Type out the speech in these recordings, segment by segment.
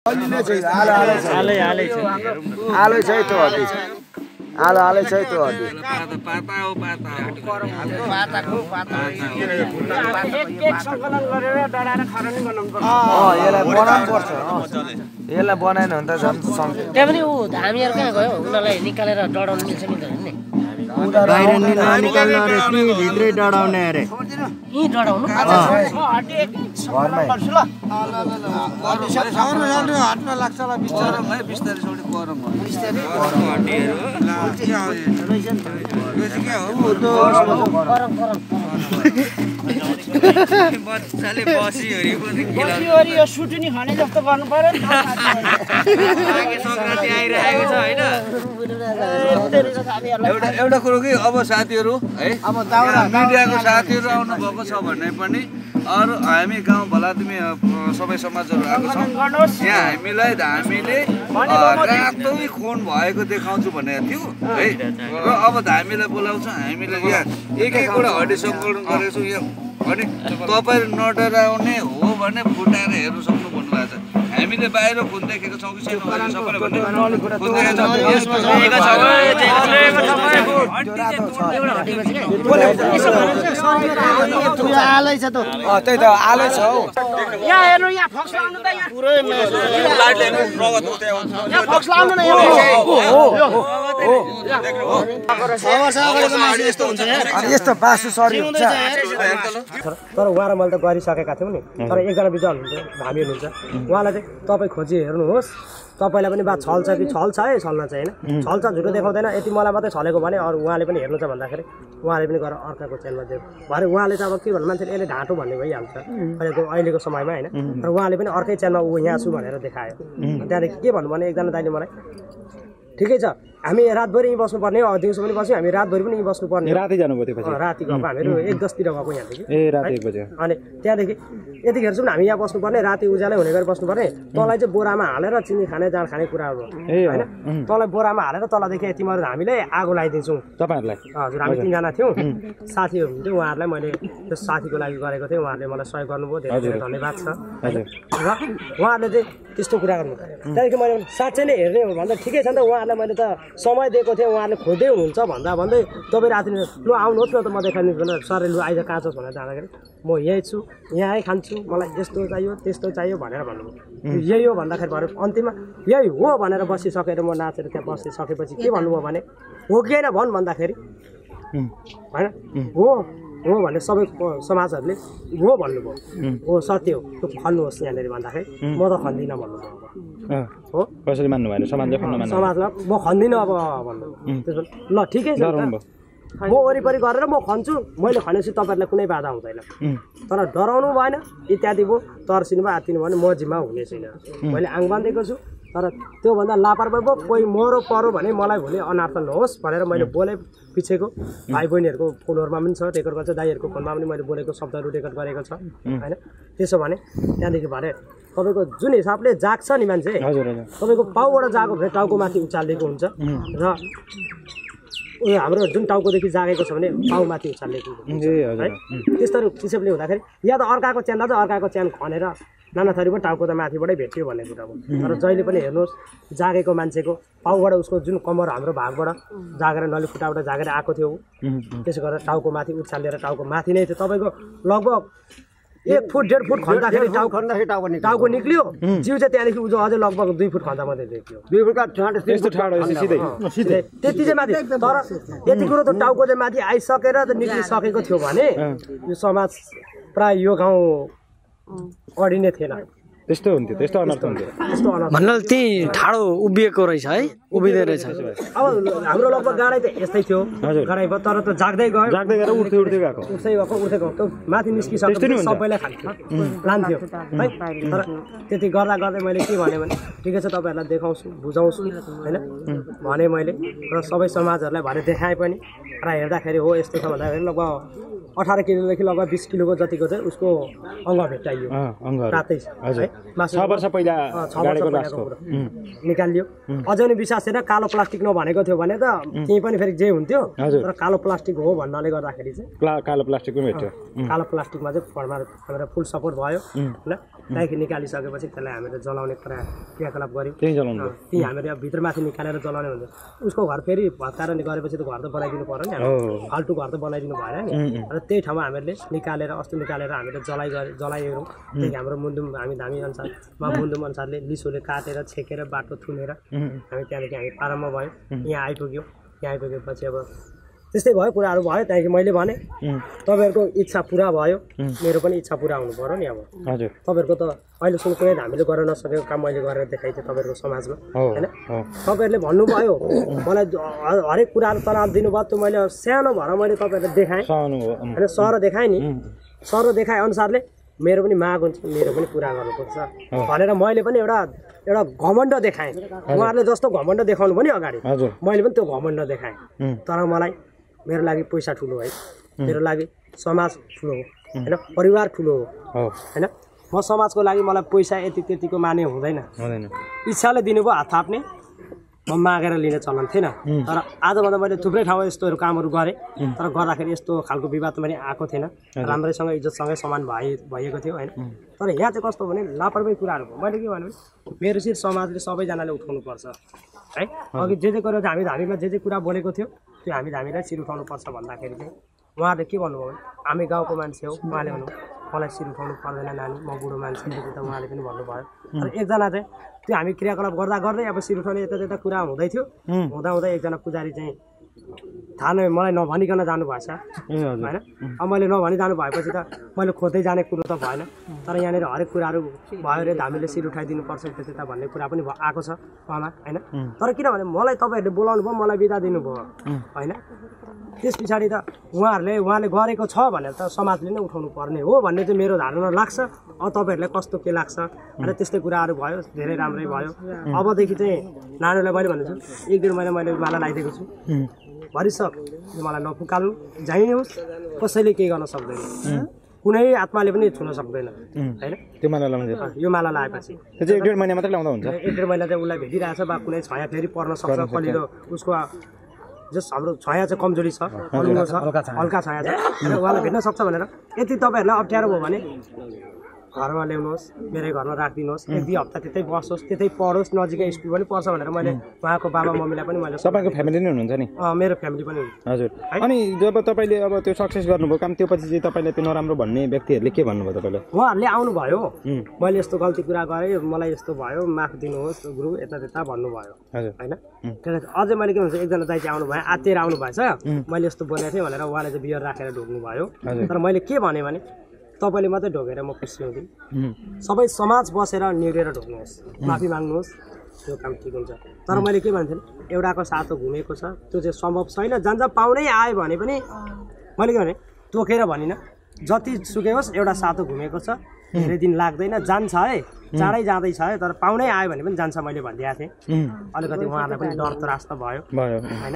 आलो चाहिँ त्यो हड्डी आलो चाहिँ त्यो हड्डी यसलाई बनाएन भने त झन् सक्छ त्यहाँ पनि ऊ हामीहरु कहाँ गयो उनीलाई निकालेर डढाउन मिल्छ नि त नि बाहिर निकाल्न अरे कि भित्रै डढाउने अरे यी डढाउनु घरमै हातमा लाग्छ होला बिस्तारै भयो बिस्तारै छोडी गरम बिस्तारै बच्चाले बसिहरी पनि बसिहरी यो सुटुनी खाने जस्तो गर्नु पर्यो नि आगे संक्रान्ति आइरहेको छ हैन एउटा कुरो कि अब साथीहरु है अब मिडियाको साथीहरु आउनु भएको छ भन्ने पनि अरु हामी गाउँ भलातिमी सबै समाजहरु आएको छौं यहाँ हामीले रातै खून भएको देखाउँछु भनेको थियो है र अब हामीलाई बोलाउँछ हामीले यहाँ एक एकवटा हड्डी संकलन गरेको छौं यहाँ अनि तपाईहरु नडराउने हो भने फुटाएर हेर्न सक्नु भन्नुभएको छ हामीले बाहिर खुन देखेको छौं कि छैन सबैले भन्ने खुन देखेको आलै छ त त्यही त आलै छ हौ यहाँ हेर्नु यहाँ फक्स लाउनु त यहाँ पुरै लाइट ल्याउनु रगत उठ्दै आउँछ यहाँ फक्स लाउनु न यस्तो बासु सरी हुन्छ तर उहाँ र मैले त गरिसकेका थियौँ नि तर एकजना बिजुवा हुनुहुन्छ हामी हुनुहुन्छ उहाँलाई चाहिँ तपाईँ खोजी हेर्नुहोस् तपाईँलाई पनि बात छल्छ कि छल्छ है छल्न चाहिँ होइन छल्छ झुटो देखाउँदैन यति मलाई मात्रै छलेको भने अरू उहाँले पनि हेर्नु छ भन्दाखेरि उहाँले पनि गएर अर्काको च्यानलमा दियो भरे उहाँले चाहिँ अब के भन्नु मान्छेले यसले ढाँटो भन्ने भइहाल्छ अहिलेको समयमा होइन तर उहाँले पनि अर्कै च्यानलमा ऊ यहाँ छु भनेर देखायो त्यहाँदेखि के भन्नु भने एकजना दाइले मलाई ठिकै छ हामी रातभरि यहीँ बस्नुपर्ने दिउँसो पनि बस्यौँ हामी रातभरि पनि यहीँ बस्नुपर्ने राति जानुभयो त्यसपछि राति गएको हामीहरू 1:10 तिर गएको यहाँदेखि ए राति 1 बजे अनि त्यहाँदेखि यतिखेरसम्म हामी यहाँ बस्नुपर्ने राति उज्यालै हुने गरी बस्नुपर्ने तँलाई चाहिँ बोरामा हालेर चिनी खाने जाँड खाने कुरा हो होइन तँलाई बोरामा हालेर तलदेखि तिमीहरू हामीले आगो लगाइदिन्छौँ तपाईहरुलाई हजुर हामी 3 जना थियौँ साथीहरू हुन्थ्यो उहाँहरूलाई मैले त्यो साथीको लागि गरेको थिएँ उहाँहरूले मलाई सहयोग गर्नुभयो धेरै धेरै धन्यवाद छ र उहाँहरूले चाहिँ त्यस्तो कुरा गर्नु त्यहाँदेखि मैले साँच्चै नै हेर्ने हो भन्दा ठिकै छ नि त उहाँहरूलाई मैले त समय दिएको थिएँ उहाँहरूले खोज्दै हुनुहुन्छ भन्दा भन्दै तपाईँ राति लु आउनुहोस् न त म देखाइदिन्छु भनेर सरले लु आइज कहाँ छ भनेर जाँदाखेरि म यही छु यहीँ खान्छु मलाई यस्तो चाहियो त्यस्तो चाहियो भनेर भन्नुभयो यही हो भन्दाखेरि भरे अन्तिममा यही हो भनेर बसिसकेर म नाचेर त्यहाँ बसिसकेपछि के भन्नुभयो भने हो कि होइन भन् भन्दाखेरि होइन हो भने सबै समाजहरूले हो भन्नुभयो हो सत्य हो त्यो खन्नुहोस् यहाँनिर भन्दाखेरि म त खन्दिनँ भन्नुभयो हो कसरी मान्नु भएन समाजले खन्न मान्नु समाजमा म खन्दिनँ अब भन्नु त्यसो ल ठिकै छ म वरिपरि गरेर म खन्छु मैले खनेपछि तपाईँहरूलाई कुनै बाधा हुँदैन तर डराउनु भएन इत्यादि भयो तर्सिनु भयो आत्तिनु भएन म जिम्मा हुने छैन मैले आङ बाँधेको छु तर त्योभन्दा लापरवाही भयो कोही मरो परो भने मलाई भोलि अनार्थ नहोस् भनेर मैले बोले पिछेको भाइ बहिनीहरूको फोनहरूमा पनि छ रेकर्ड गर्छ दाइहरूको फोनमा पनि मैले बोलेको शब्दहरू रेकर्ड गरेको छ होइन त्यसो भने त्यहाँदेखि भने तपाईँको जुन हिसाबले जाग्छ नि मान्छे तपाईँको पाउबाट जागो भने टाउको माथि उचालिएको हुन्छ र उयो हाम्रो जुन टाउकोदेखि जागेको छ भने पाउ माथि उचालिएको हुन्छ है त्यस्तो हिसाबले हुँदाखेरि या त अर्काको च्यान चाहिँ अर्काको च्यान खनेर नाना थरीको टाउको त माथिबाटै भेट्यो भन्ने कुरा हो तर जहिले पनि हेर्नुहोस् जागेको मान्छेको पाउबाट उसको जुन कमर हाम्रो भागबाट जागेर नली खुट्टाबाट जागेर आएको थियो त्यसो गरेर टाउको माथि उचालेर टाउको माथि नै थियो तपाईँको लगभग 1 फुट 1.5 फुट खन्दाखेरि टाउको निक्लियो जिउ चाहिँ त्यहाँदेखि उजो अझै लगभग 2 फुट खन्दा मात्रै देखियो 2 फुटका त्यस्तो ठाडो सिधै त्यति चाहिँ माथि तर यति कुरो त टाउको चाहिँ माथि आइसकेर त निक्लिसकेको थियो भने यो समाज प्राय यो गाउँ अडिने थिएन त्यस्तो हुन्थ्यो त्यस्तो अनर्थ हुन्थ्यो भन्नाले त्यही ठाडो उभिएको रहेछ है उभिँदै रहेछ अब हाम्रो लगभग गाडै त यस्तै थियो गाडै भयो तर त जाग्दै गएर उठ्दै गएको उठ्दै गएको माथि निस्किसकेपछि सबैलाई लान्थ्यो है तर त्यति गर्दा गर्दै मैले के भने ठिकै छ तपाईँहरूलाई देखाउँछु बुझाउँछु होइन भने मैले र सबै समाजहरूलाई भने देखाएँ पनि र हेर्दाखेरि हो यस्तो छ भन्दाखेरि लगभग 18 किलोदेखि लगभग 20 किलोको जतिको चाहिँ उसको अङ्ग भेट्टाइयो रातै है 6 वर्ष पहिला गाडीको लासको निकालियो अझै पनि विश्वास छैन कालो प्लास्टिक नभनेको थियो भने त त्यही पनि फेरि जे हुन्थ्यो तर कालो प्लास्टिक हो भन्नाले गर्दाखेरि चाहिँ कालो प्लास्टिक पनि भेट्यो कालो प्लास्टिकमा चाहिँ फर्मा हाम्रो फुल सपोर्ट भयो हैन त्यहाँदेखि निकालिसकेपछि त्यसलाई हामीले जलाउने क्रियाकलाप गऱ्यौँ। त्यही जलाउनु भयो। त्यही हामीले अब भित्रमाथि निकालेर जलाउने हुन्छ। उसको घर फेरि भत्काएर गरेपछि त घर त बनाइदिनु पर्यो नि, फाल्टु घर त बनाइदिनु भएन नि। र त्यही ठाउँमा हामीले निकालेर हामीले जलाइहेरौँ। त्यही हाम्रो मुन्दुम हामी धामी अनुसारमा मुन्दुम अनुसारले लिसोले काटेर छेकेर बाटो थुनेर हामी त्यहाँदेखि हामी पारामा भयौँ। यहाँ आइपुग्यौँ। यहाँ आइपुगेपछि अब त्यस्तै भयो, कुराहरू भयो। त्यहाँदेखि मैले भने तपाईँहरूको इच्छा पुरा भयो, मेरो पनि इच्छा पुरा हुनु पऱ्यो नि। अब हजुर तपाईँहरूको त अहिलेसम्म कुनै हामीले गर्न नसकेको काम मैले गरेर देखाएँ थिएँ तपाईँहरूको समाजमा, होइन? तपाईँहरूले भन्नुभयो मलाई हरेक कुराहरू तनाव दिनुभयो, त्यो मैले सानो भएर मैले तपाईँहरूलाई देखाएँ होइन, सर देखाएँ नि। सर देखाए अनुसारले मेरो पनि माग हुन्छ, मेरो पनि पुरा गर्नुपर्छ भनेर मैले पनि एउटा घमण्ड देखाएँ। उहाँहरूले जस्तो घमण्ड देखाउनु पनि अगाडि मैले पनि त्यो घमण्ड देखाएँ। तर मलाई मेरो लागि पैसा ठुलो है, मेरो लागि समाज ठुलो हो होइन, परिवार ठुलो हो होइन। म समाजको लागि मलाई पैसा यति त्यतिको माने हुँदैन। इच्छाले दिनुभयो हात थाप्ने, म मागेर लिने चलन थिएन। तर आजभन्दा मैले थुप्रै ठाउँमा यस्तोहरू कामहरू गरेँ, तर गर्दाखेरि यस्तो खालको विवाद पनि आएको थिएन। राम्रैसँग इज्जतसँगै समान भएको थियो होइन। तर यहाँ चाहिँ कस्तो भने लापरवाही कुराहरू भयो। मैले के भने मेरो शिर समाजले सबैजनाले उठाउनुपर्छ है। अघि जे गरेर हामी धामीमा जे कुरा बोलेको थियो त्यो हामी धामीलाई शिर उठाउनुपर्छ भन्दाखेरि चाहिँ उहाँहरूले के भन्नुभयो भने हामी गाउँको मान्छे हो, उहाँले भन्नुभयो मलाई शिर उठाउनु पर्दैन नानी, म बुढो मान्छे त उहाँले पनि भन्नुभयो। तर एकजना चाहिँ त्यो हामी क्रियाकलाप गर्दा गर्दै अब शिर उठाउने यता त्यता कुरा हुँदै थियो। हुँदा एकजना पुजारी चाहिँ थाहा नै मलाई नभनिकन जानुभएछ होइन। अब मैले नभनी जानु भएपछि त मैले खोज्दै जाने कुरो त भएन। तर यहाँनिर हरेक कुराहरू भयो अरे हामीले शिर उठाइदिनुपर्छ त्यता भन्ने कुरा पनि आएको छ उहाँमा होइन। तर किनभने मलाई तपाईँहरूले बोलाउनु भयो, मलाई बिदा दिनुभयो होइन। त्यस पछाडि त उहाँले गरेको छ भनेर त समाजले नै उठाउनु पर्ने हो भन्ने चाहिँ मेरो धारणा लाग्छ। अब तपाईँहरूलाई कस्तो के लाग्छ र त्यस्तै कुराहरू भयो, धेरै राम्रै भयो। अबदेखि चाहिँ नानीलाई मैले भन्छु 1-1.5 महिना मैले माला लगाइदिएको छु। भरिसक मलाई नफुकाल्नु, जाइ होस्, कसैले केही गर्न सक्दैन, कुनै आत्माले पनि छुन सक्दैन होइन। त्यो माला लाउँछ, यो माला लगाएपछि 1-1.5 महिना मात्रै लाउँदा हुन्छ। 1-1.5 महिना चाहिँ उसलाई भेटिरहेछ बा कुनै छाया फेरि पर्न सक्छ, कलिलो उसको जस हाम्रो छाया चाहिँ कमजोरी छ, हल्का छाया छ, उहाँलाई भेट्न सक्छ भनेर यति तपाईँहरूलाई अप्ठ्यारो भयो भने घरमा ल्याउनुहोस्, मेरै घरमा राखिदिनुहोस्, 1-2 हप्ता त्यतै बसोस्, त्यतै पढोस्, नजिकै स्कुल पनि पढ्छ भनेर मैले उहाँको बाबा मम्मीलाई पनि मैले। तपाईँको फ्यामिली नै हुनुहुन्छ नि? मेरो फ्यामिली पनि हुन्छ। हजुर। अनि जब तपाईँले अब त्यो सक्सेस गर्नुभयो काम, त्यो पछि चाहिँ तपाईँले त्यो नराम्रो भन्ने व्यक्तिहरूले के भन्नुभयो तपाईँलाई? उहाँहरूले आउनुभयो, मैले यस्तो गल्ती कुरा गरेँ, मलाई यस्तो भयो, माफ दिनुहोस् गुरु, यता त्यता भन्नुभयो होइन। अझै मैले के भन्छ, एकजना दाइ चाहिँ आउनुभयो, आत्तिएर आउनु भएछ, मैले यस्तो बोलेको थिएँ भनेर उहाँले चाहिँ बियर राखेर ढोक्नुभयो। तर मैले के भने तपाईँले मात्रै ढोकेर म खुसी हुँदिनँ, सबै समाज बसेर निडेर ढोक्नुहोस्, माफी माग्नुहोस्, त्यो काम ठिक हुन्छ। तर मैले के भन्थेँ, एउटाको साथो घुमेको छ, त्यो चाहिँ सम्भव छैन। जान्छ पाउनै आयो भने पनि मैले के भने तोकेर भनिनँ, जति सुकै होस् एउटा साथो घुमेको छ, धेरै दिन लाग्दैन, जान्छ है, चाँडै जाँदैछ है, तर पाउनै आयो भने पनि जान्छ मैले भनिदिएको थिएँ। अलिकति उहाँहरूलाई पनि डर त्रास त भयो होइन।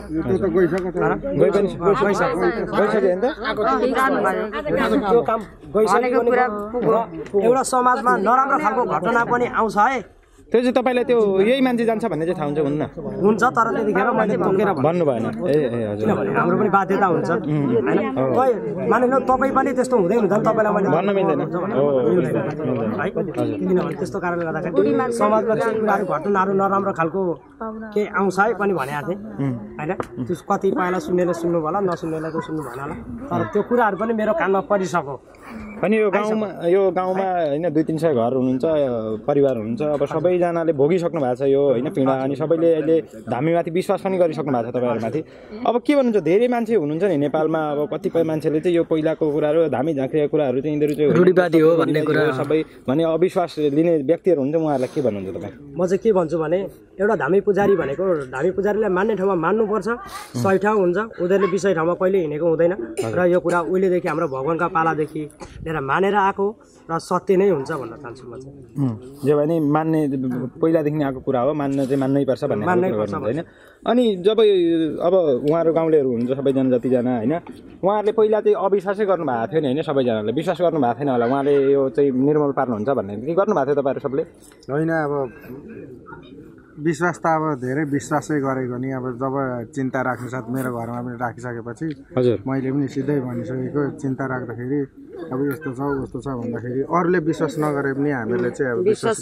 त्यो काम गइसकेको एउटा समाजमा नराम्रो खालको घटना पनि आउँछ है, त्यो चाहिँ तपाईँलाई त्यो यही मान्छे जान्छ भन्ने चाहिँ थाहा हुन्छ हुन्न? हुन्छ, तर त्यतिखेर मैले तोकेर भन्नु भएन। हजुर। किनभने हाम्रो पनि बाध्यता हुन्छ होइन। मानिलिनु तपाईँ पनि त्यस्तो हुँदै हुन्छ नि, तपाईँलाई मैले भन्न मिल्दैन है। किनभने त्यस्तो कारणले गर्दाखेरि समाजमा चाहिँ कुराहरू घटनाहरू नराम्रो खालको केही आउँछ है पनि भनेको थिएँ होइन। त्यो कतिपयलाई सुन्नेले सुन्नु भयो होला, नसुन्नेलाई त सुन्नु भएन होला, तर त्यो कुराहरू पनि मेरो कानमा परिसक्यो। अनि यो गाउँमा होइन 200-300 घर हुनुहुन्छ, परिवार हुनुहुन्छ, अब सबैजनाले भोगिसक्नु भएको छ यो होइन पीडा। अनि सबैले अहिले धामीमाथि विश्वास पनि गरिसक्नु भएको छ तपाईँहरूमाथि। अब के भन्नुहुन्छ, धेरै मान्छे हुनुहुन्छ नि नेपालमा, अब कतिपय मान्छेले चाहिँ यो पहिलाको कुराहरू, धामी झाँक्रीको कुराहरू चाहिँ यिनीहरू चाहिँ रूढिवादी हो भन्ने कुरा, सबै भने अविश्वास लिने व्यक्तिहरू हुन्छ, उहाँहरूलाई के भन्नुहुन्छ तपाईँ? म चाहिँ के भन्छु भने एउटा धामी पुजारी भनेको धामी पुजारीलाई मान्ने ठाउँमा मान्नुपर्छ, सही ठाउँ हुन्छ, उनीहरूले विषय ठाउँमा कहिले हिँडेको हुँदैन। र यो कुरा उहिलेदेखि हाम्रो भगवान्का पालादेखि लिएर मानेर आएको र सत्य नै हुन्छ भन्न चाहन्छु म चाहिँ। जे भने मान्ने पहिलादेखि आएको कुरा हो, मान्नै पर्छ भन्ने होइन। अनि जब अब उहाँहरू गाउँलेहरू हुनुहुन्छ सबैजना जतिजना होइन, उहाँहरूले पहिला चाहिँ अविश्वासै गर्नु भएको थियो नि होइन, सबैजनाले विश्वास गर्नु भएको थिएन होला, उहाँले यो चाहिँ निर्मूल पार्नुहुन्छ भन्ने के गर्नु भएको थियो तपाईँहरू सबले? होइन, अब विश्वास त अब धेरै विश्वासै गरेको नि। अब जब चिन्ता राख्नु साथ मेरो घरमा पनि राखिसकेपछि मैले पनि सिधै भनिसकेको, चिन्ता राख्दाखेरि अब यस्तो छ उस्तो छ भन्दाखेरि अरूले विश्वास नगरे पनि हामीले चाहिँ अब विश्वास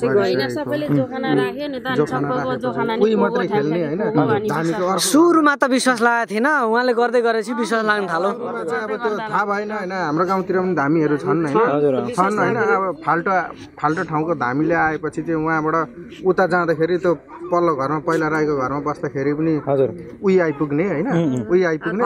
उही मात्रै खेल्ने होइन धामीको अर्को सुरुमा त विश्वास लागेको थिएन उहाँले गर्दै गरेपछि विश्वास लाग्न थाल्यो चाहिँ अब त्यो थाहा भएन होइन हाम्रो गाउँतिर पनि धामीहरू छन् होइन छन् होइन अब फाल्टो ठाउँको धामीले आएपछि चाहिँ उहाँबाट उता जाँदाखेरि त्यो पल्लो घरमा पहिला राईको घरमा बस्दाखेरि पनि उही आइपुग्ने होइन उही आइपुग्ने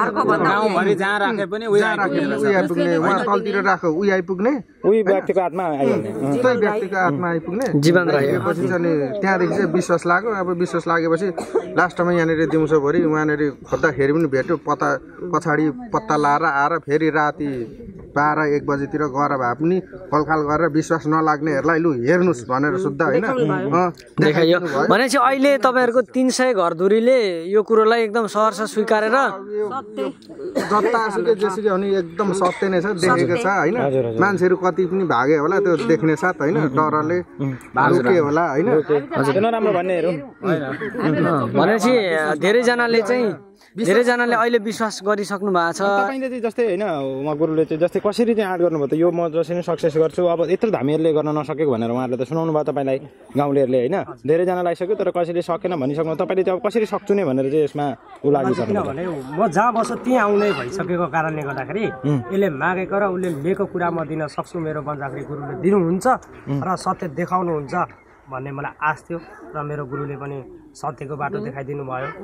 उही आइपुग्ने उहाँ तलतिर राखो उही आइपुग्ने उही व्यक्तिको आत्मा आइहाल्ने त्यही व्यक्तिको आत्मा आइपुग्ने जीवन पछि चाहिँ त्यहाँदेखि चाहिँ विश्वास लाग्यो अब विश्वास लागेपछि लास्टमा यहाँनिर दिउँसोभरि उहाँनिर खोज्दाखेरि पनि भेट्यो पछाडि पत्ता लाएर आएर फेरि राति 12-1 बजीतिर गएर भए पनि फलखाल गरेर विश्वास नलाग्नेहरूलाई लु हेर्नुहोस् भनेर सुत्दा होइन देखाइयो भनेपछि अहिले तपाईँहरूको 300 घरधुरीले यो कुरोलाई एकदम सहर्ष स्वीकारेर जतासुकै जेसुकै हुने एकदम सत्य नै छ देखेको छ होइन मान्छेहरू कति पनि भागे होला त्यो देख्ने साथ होइन डरले भागे होला होइन नराम्रो भन्नेहरू भनेपछि धेरैजनाले अहिले विश्वास गरिसक्नु भएको छ तपाईँले चाहिँ जस्तै होइन उहाँ गुरुले चाहिँ जस्तै कसरी चाहिँ आँट गर्नुभयो त यो म जसरी सक्सेस गर्छु अब यत्रो धामीहरूले गर्न नसकेको भनेर उहाँहरूले त सुनाउनु भयो तपाईँलाई गाउँलेहरूले होइन धेरैजनालाई आइसक्यो तर कसैले सकेन भनिसक्नु तपाईँले चाहिँ अब कसरी सक्छु नै भनेर चाहिँ यसमा ऊ लागिसक्नु किनभने म जहाँ बस्छु त्यहाँ आउनै भइसकेको कारणले गर्दाखेरि यसले मागेको र उसले लिएको कुरा म दिन सक्छु मेरो बन्जाखेरि गुरुले दिनुहुन्छ र सत्य देखाउनुहुन्छ भन्ने मलाई आश थियो र मेरो गुरुले पनि सत्यको बाटो देखाइदिनु भयो।